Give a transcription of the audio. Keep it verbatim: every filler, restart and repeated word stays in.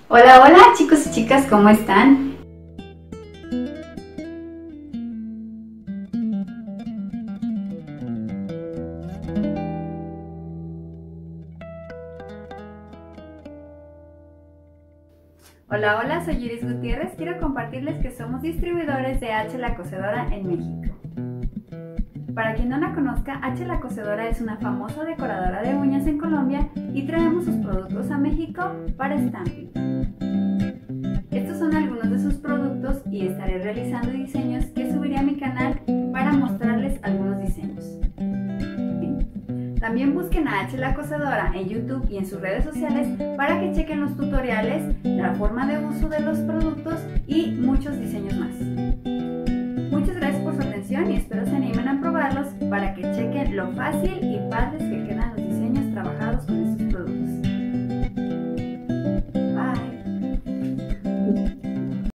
Hola, hola chicos y chicas, ¿cómo están? Hola, hola, soy Iris Gutiérrez. Quiero compartirles que somos distribuidores de H La Cosedora en México. Para quien no la conozca, H La Cosedora es una famosa decoradora de uñas en Colombia y traemos sus productos a México para stamping. Estos son algunos de sus productos y estaré realizando diseños que subiré a mi canal para mostrarles algunos diseños. También busquen a H La Cosedora en YouTube y en sus redes sociales para que chequen los tutoriales, la forma de uso de los productos y muchos diseños más. Muchas gracias por su atención y espero se animen a probarlos para que chequen lo fácil y padres